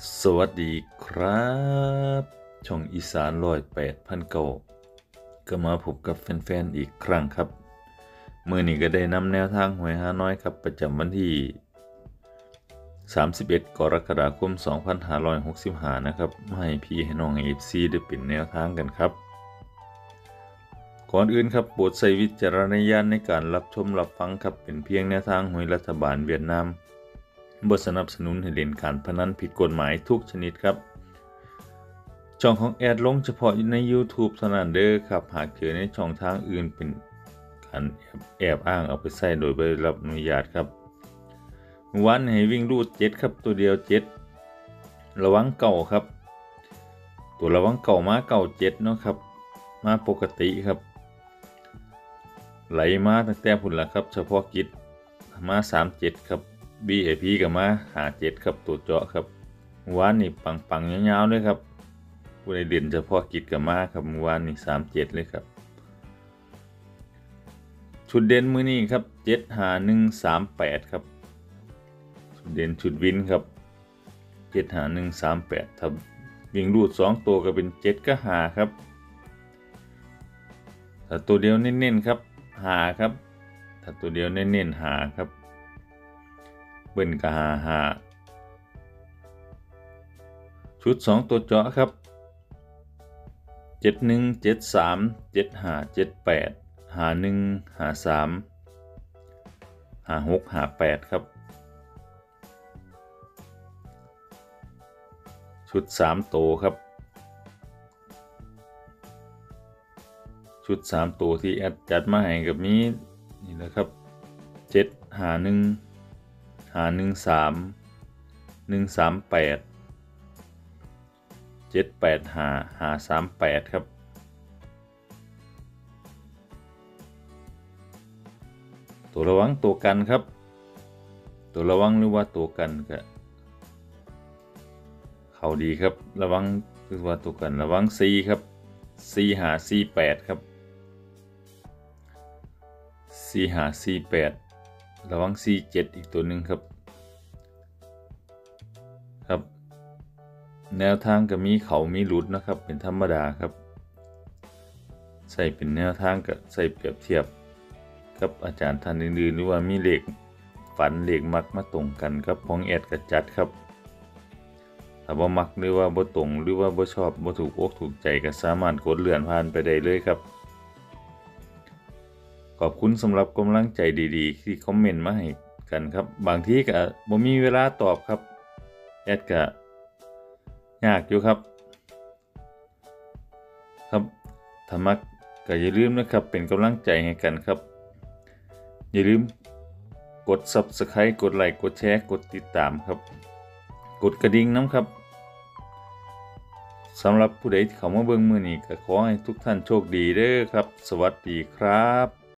สวัสดีครับช่องอีสาน108,900ก็มาพบกับแฟนๆอีกครั้งครับมื้อนี้ก็ได้นำแนวทางหวยฮานอยครับประจำวันที่31กรกฎาคม2565นะครับมาให้พี่ให้น้อง FC ได้เป็นแนวทางกันครับก่อนอื่นครับโปรดใช้วิจารณญาณในการรับชมรับฟังครับเป็นเพียงแนวทางหวยรัฐบาลเวียดนามบ่สนับสนุนให้เล่นการพนันผิดกฎหมายทุกชนิดครับช่องของแอดลงเฉพาะใน YouTube เท่านั้นเด้อครับหากเจอในช่องทางอื่นเป็นการแอบอ้างเอาไปใช้โดยไม่ได้รับอนุญาตครับวันให้วิ่งรูด7ครับตัวเดียว7ระวังเก่าครับตัวระวังเก่ามาเก่า7เนาะครับมาปกติครับไหลมาตั้งแต่พุ่นละครับเฉพาะกิจมา37ครับ BIP กับมา57ครับตัวเจาะครับวันนี้ปังๆยาวๆเลยครับผู้ใดเด่นเฉพาะกิจกับมาครับเมื่อวานนี้37เลยครับชุดเด่นมื้อนี้ครับ75138ครับชุดเด่นชุดวินครับ75138ถ้าวิ่งรูด2ตัวก็เป็น7ก็5ครับถ้าตัวเดียวเน้นๆครับ5ครับถ้าตัวเดียวเน้นๆ5ครับเบิ้ลก็5ชุด2ตัวเจาะครับ71 73 75 78 51 53 56 58ครับชุด3ตัวครับชุด3ตัวที่แอดจัดมาให้กับนี้นี่นะครับ751 513 138 785 538ครับตัวระวังตัวกันครับตัวระวังหรือว่าตัวกันก็เขาดีครับระวังคือว่าตัวกันระวัง4ครับ4548ครับ4548ระวัง47อีกตัวหนึ่งครับแนวทางก็มีเขามีหลุดนะครับเป็นธรรมดาครับใส่เป็นแนวทางก็ใส่เปรียบเทียบกับอาจารย์ท่านอื่นๆหรือว่ามีเลขฝันเลขมักมาตรงกันครับของแอดก็จัดครับถ้าบ่มักหรือว่าบ่ตรงหรือว่าบ่ชอบบ่ถูกอกถูกใจก็สามารถกดเลื่อนผ่านไปได้เลยครับขอบคุณสำหรับกำลังใจดีๆที่คอมเมนต์มาให้กันครับบางทีก็บ่มีเวลาตอบครับแอดก็ยากอยู่ครับถ้ามักก็อย่าลืมนะครับเป็นกำลังใจให้กันครับอย่าลืมกด Subscribe กดไลค์กดแชร์กดติดตามครับกดกระดิ่งน้ำครับสำหรับผู้ใดที่เข้ามาเบิ่งมื้อนี้ก็ขอให้ทุกท่านโชคดีเด้อครับสวัสดีครับ